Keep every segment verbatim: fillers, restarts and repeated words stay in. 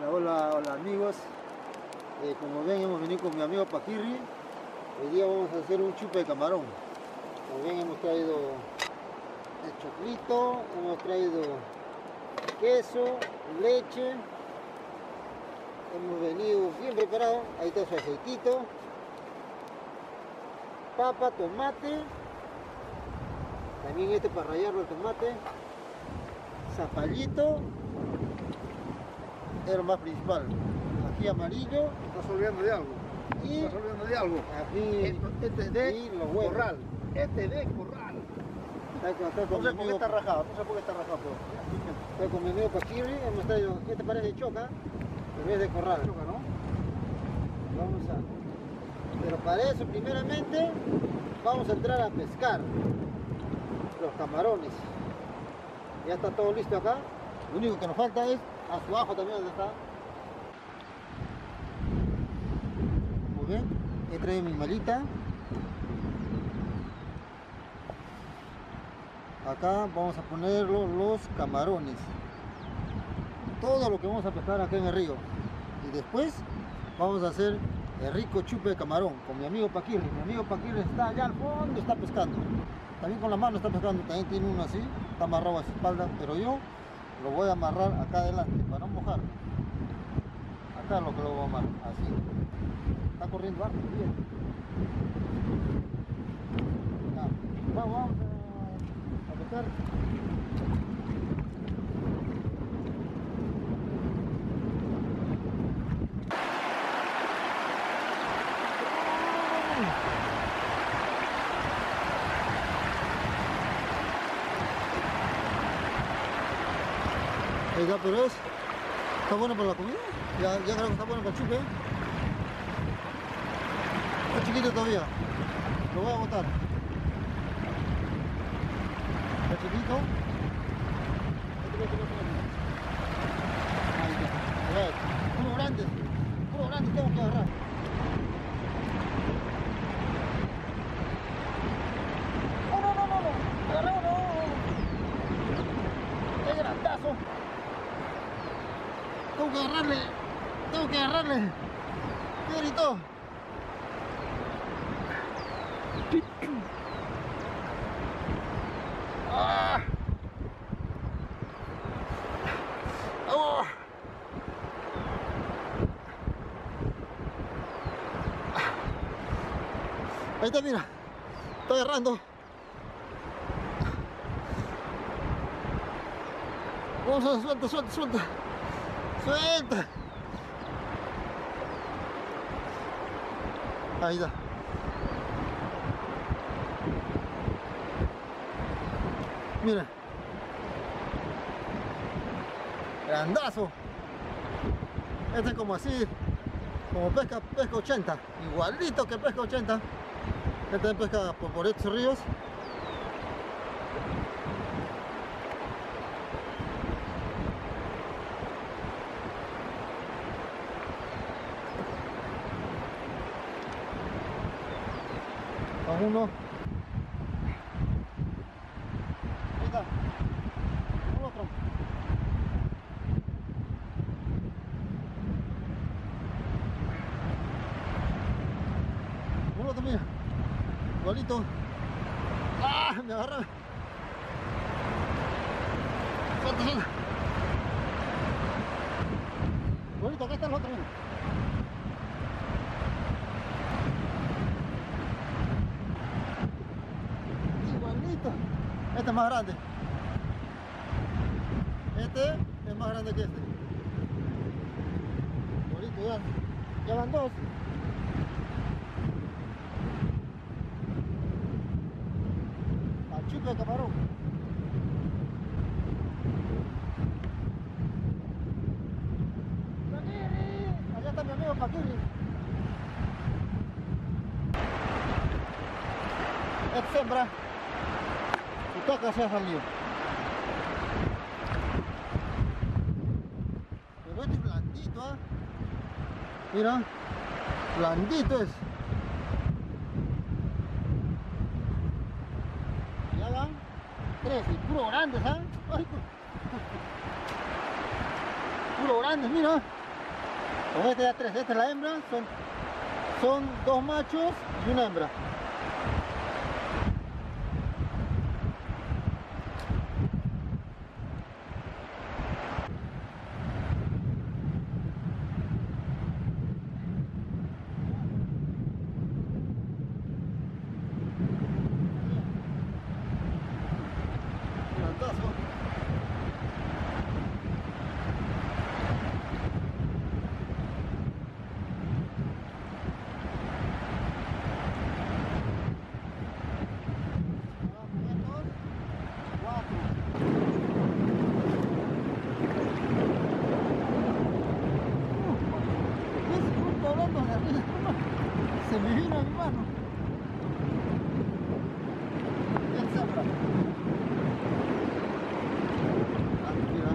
Hola, hola, hola amigos. Eh, como ven, hemos venido con mi amigo Paquirri. Hoy día vamos a hacer un chupe de camarón. Como ven, hemos traído el choclito, hemos traído queso, leche. Hemos venido bien preparado. Ahí está su aceitito, papa, tomate. También este para rallarlo el tomate. Zapallito. Es lo más principal. Ají amarillo. Estás olvidando de algo. Y Estás olvidando de algo. ají, Esto, este de y los huevos. corral. Este de corral. Está con, está con No mi sé por qué amigo, está rajado, no sé por qué está rajado, pero está con mi amigo Paquirri. Hemos traído, este parece choca, pero es de corral. choca, ¿no? Vamos a. Pero para eso, primeramente, vamos a entrar a pescar los camarones. Ya está todo listo acá. Lo único que nos falta es a su ajo también, donde está. Muy bien, he traído mi malita. Acá vamos a poner los camarones, todo lo que vamos a pescar acá en el río. Y después vamos a hacer el rico chupe de camarón con mi amigo Paquirri. Mi amigo Paquirri está allá al fondo, está pescando. También con la mano está pescando, también tiene uno así, está amarrado a su espalda, pero yo lo voy a amarrar acá adelante para no mojar. Acá es lo que lo voy a amarrar, así. Está corriendo harto, bien. Ya, vamos, vamos a, a pescar. Ahí está, pero es, está bueno para la comida, ya, ya creo que está bueno para el chupe. Está chiquito todavía, lo voy a botar. Está chiquito. Ahí está, a ver, puro grande, puro grande tengo que agarrar. No, no, no, no, no, agarré uno. ¡Qué grandazo! Tengo que agarrarle, tengo que agarrarle. ¿Qué gritó? ¡Ah! ¡Oh! Ahí está, mira, está agarrando. Vamos a suelta, suelta, suelta. Suelta. Ahí está. Mira. Grandazo. Este es como así, como pesca, pesca ochenta. Igualito que pesca ochenta. Este es pesca por, por estos ríos. Con uno. Ahí está. Con otro. Con otro, mira. Igualito. ¡Ah! Me agarré. Suelta, suelta. Igualito, acá está el otro, mira. Este es más grande. Este es más grande que este. Bonito, ya. Ya van dos. Al chupe de camarón. Paquirri. Allá está mi amigo Paquirri. Este hembra. Y toca se ha salido. Pero este es blandito, ¿ah? ¿eh? Mira, blandito es. Ya van tres y puro grandes, ¿ah? ¿eh? Puro grandes, mira. Con este ya tres, esta es la hembra, son, son dos machos y una hembra. Se me vino a mi mano. Ya está, bro. Ah, mira.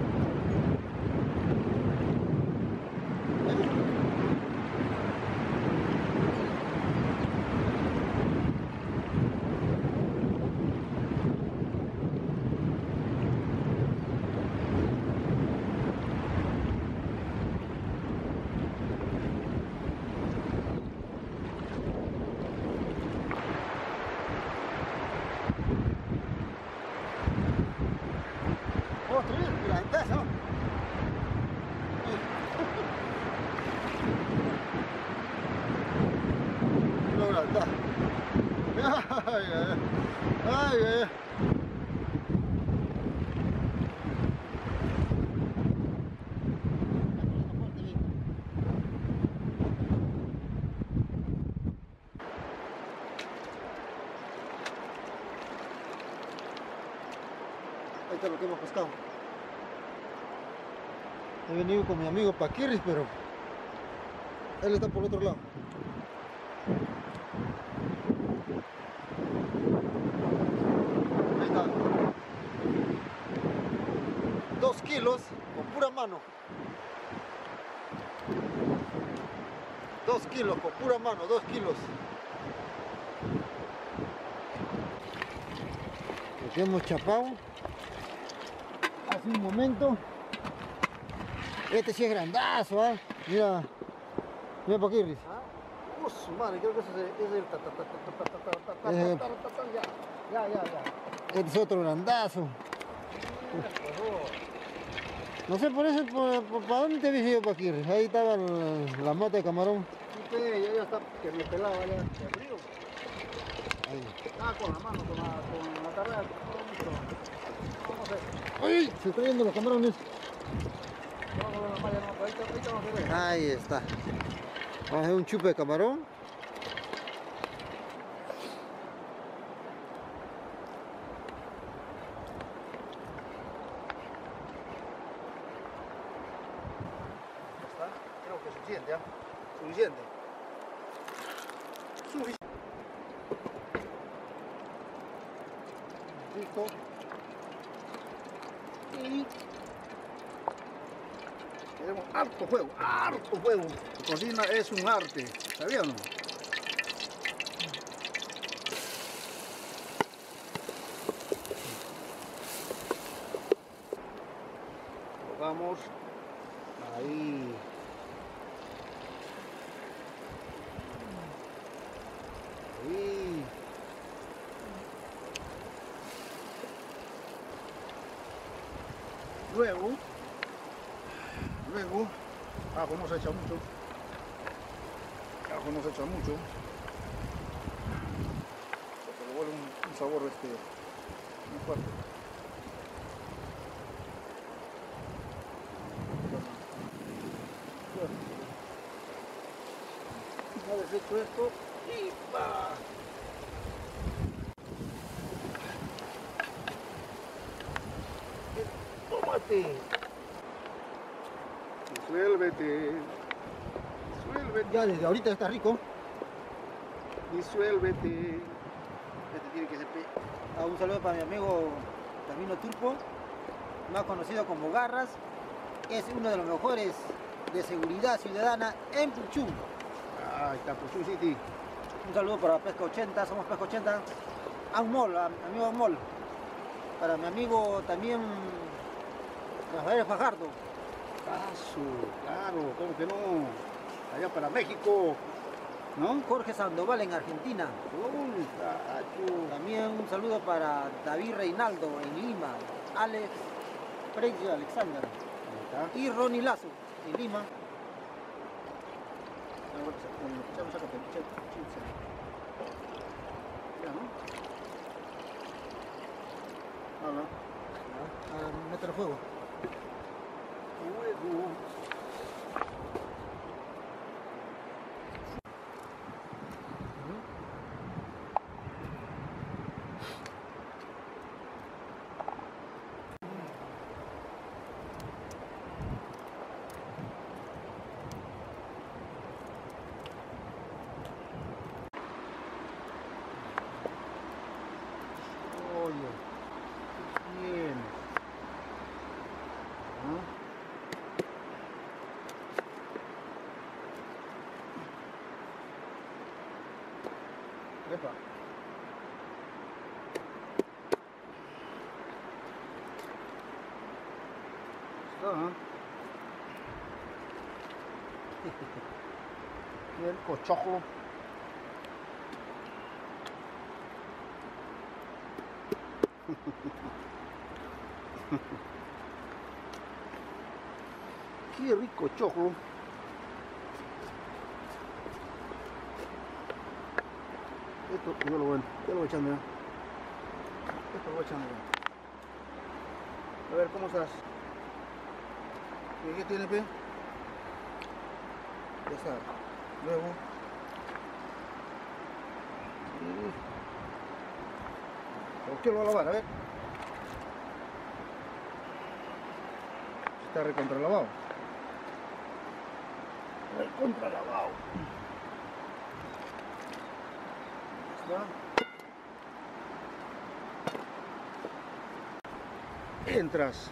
Otro, grandazo. Lo grandá. Ay, ay, ay, ay. Ahí está lo que hemos pescado. He venido con mi amigo Paquirris, pero él está por el otro lado. Ahí está. Dos kilos con pura mano. Dos kilos con pura mano, dos kilos. Lo que hemos chapado hace un momento. Este sí es grandazo, ¿eh? Mira, mira Paquirris. ¿Ah? Uh, su madre, creo que ese es el ta ta ta ta ta ta ta ta ta Eh. ta ta ta ta, ya, ya, ya, ya. Este es otro grandazo. No sé por eso, por, por- ¿para dónde te habías ido, Paquirris? Ahí estaba el- la mata de camarón. Sí, que ya, ya está, que me pelaba ya de frío. Ahí. Ah, con la mano, con la, con la carrera, con mucho. Vamos a ver, ¡Ay! Se están yendo los camarones. vamos a ver la malla, no, ahorita, ahorita vamos a ver. Ahí está. Vamos a hacer un chupe de camarón. ¿Está? Creo que es suficiente, ¿ah? Suficiente. Suficiente. Listo. Y tenemos harto fuego, harto fuego. La cocina es un arte, ¿sabía o no? Vamos ahí. Ahí. Luego, luego, ajo no se echa mucho. Ajo no se echa mucho. Porque le vuelve un, un sabor este muy fuerte. Una vez hecho esto, y va. Tómate. Disuélvete. Disuélvete. Ya desde ahorita está rico. Disuélvete. Este tiene que ser pe. Ah, un saludo para mi amigo Camino Turpo, más conocido como Garras. Es uno de los mejores de seguridad ciudadana en Puchún. Ah, está Puchún City. Un saludo para Pesca ochenta, somos Pesca ochenta. Anmol, a mi amigo Anmol. Para mi amigo también Rafael Fajardo. Paso, claro, ¿cómo que no? Allá para México, ¿no? Jorge Sandoval en Argentina. Uy, cacho. También un saludo para David Reinaldo en Lima. Alex Freire Alexander. Ahí está. Y Ronnie Lazo en Lima. Ya, ¿no? Habla. Ahora métele fuego. Fuego. Oye, ¿qué tienes? ¿Ah? Epa. Está, ¿ah? Bien, cochojlo. Qué rico choclo. Esto yo lo voy, yo lo voy echando ya. Esto lo voy echando ya. A ver, ¿cómo estás? ¿Qué, qué tiene, pe? Ya está. Luego. Sí. ¿Por qué lo va a lavar? A ver. Está recontra lavado. Recontra lavado. Está. Entras.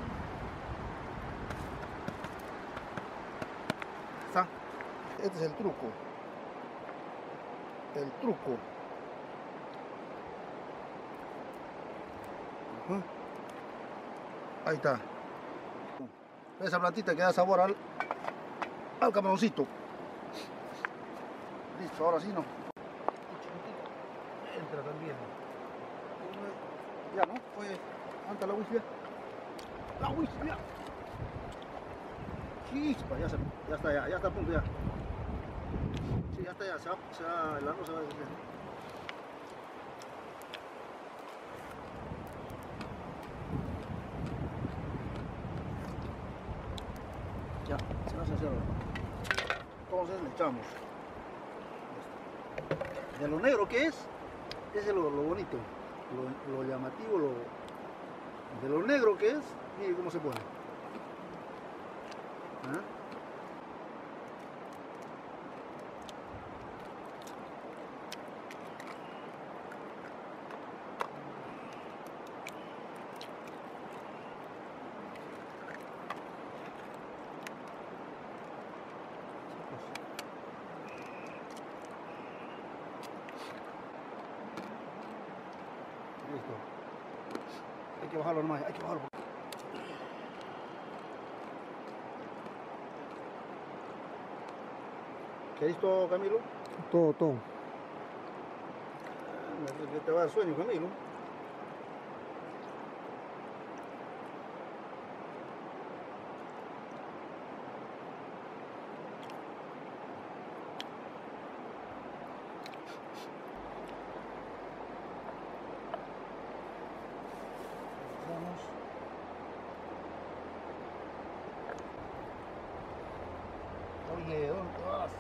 Está. Este es el truco. El truco. Uh-huh. Ahí está. Esa plantita que da sabor al, al camaroncito. Listo, ahora sí no. Entra también. Ya, ¿no? Fue anta la whisky. La whisky. Chispa, ya, se, ya está, ya, ya está a punto ya. Sí, ya está ya, se va, se va, el arroz se va a deshacer. Ya, se va a hacer. Entonces le echamos. De lo negro que es, ese es lo, lo bonito, lo, lo llamativo, lo, de lo negro que es, mire cómo se pone. ¿Ah? Listo. Hay que bajarlo nomás, hay que bajarlo. ¿Qué listo, Camilo? Todo, todo. Que te va a dar sueño, Camilo. Vamos. Oye, ¿dónde te vas?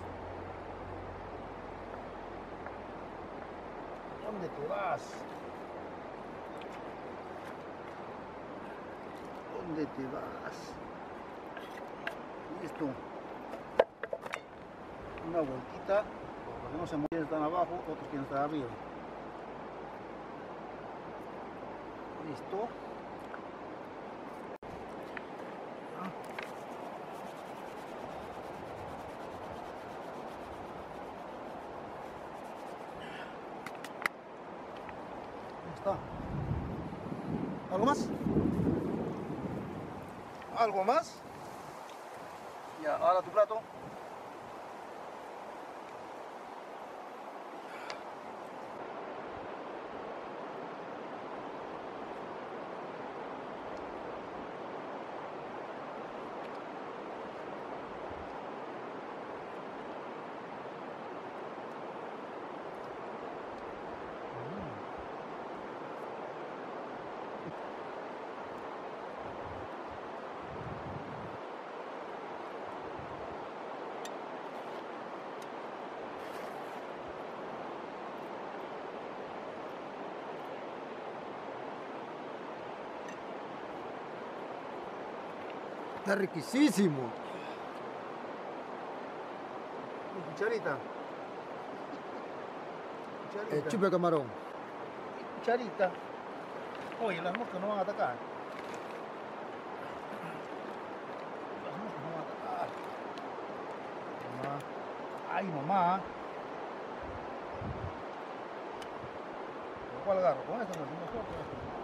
¿Dónde te vas? ¿Dónde te vas? Listo. Una vueltita, porque no se mueven, están abajo, otros quieren estar arriba. Listo. Está. ¿Algo más? ¿Algo más? Ya, ahora tu plato. Está riquísimo. Y cucharita. Cucharita. El chupe de camarón. Y cucharita. Oye, las moscas no van a atacar. Las moscas no van a atacar. Mamá. Ay, mamá. ¿Con cuál agarro? ¿Con esta? No, no, con esta.